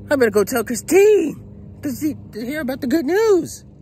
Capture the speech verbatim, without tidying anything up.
I better go tell Christine to, see, to hear about the good news.